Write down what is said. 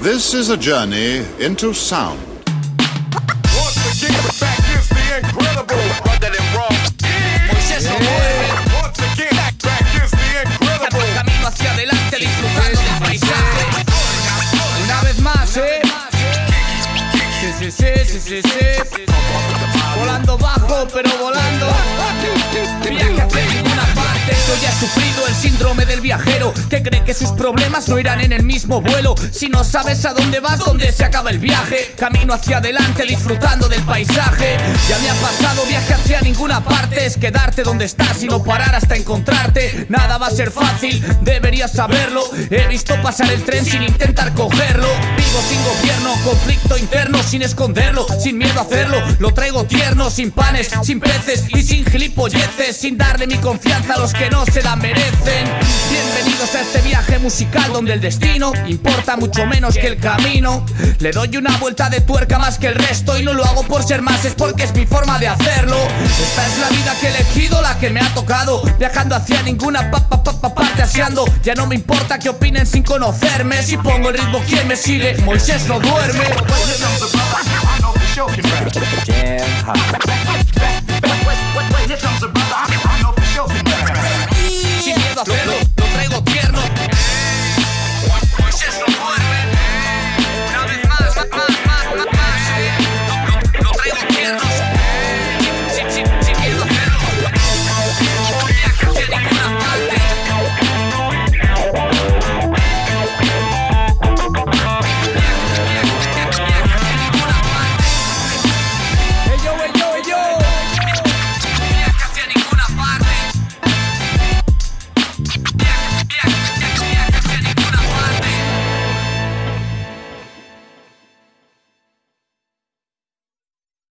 This is a journey into sound. Once again, back is the incredible. Brother than raw. Moisés no muere. Once again, back is the incredible. Camino hacia adelante disfrutando del paisaje. Una vez más, sí. Volando bajo, pero volando. Viaje hacia ninguna parte. Yo ya he sufrido el síndrome del viajero, que cree que sus problemas no irán en el mismo vuelo. Si no sabes a dónde vas, dónde se acaba el viaje. Camino hacia adelante disfrutando del paisaje. Ya me ha pasado, viaje hacia ninguna parte. Es quedarte donde estás y no parar hasta encontrarte. Nada va a ser fácil, deberías saberlo. He visto pasar el tren sin intentar cogerlo. Vivo sin gobierno, conflicto interno sin esconderlo, sin miedo a hacerlo. Lo traigo tierno, sin panes, sin peces y sin gilipolleces, sin darle mi confianza a los que no se la merecen. Bienvenidos a este viaje musical donde el destino importa mucho menos que el camino. Le doy una vuelta de tuerca más que el resto y no lo hago por ser más, es porque es mi forma de hacerlo. Esta es la vida que he elegido, la que me ha tocado, viajando hacia ninguna parteaseando. Ya no me importa que opinen sin conocerme. Si pongo el ritmo, ¿quién me sigue? Moisés no duerme. Sin miedo a hacerlo.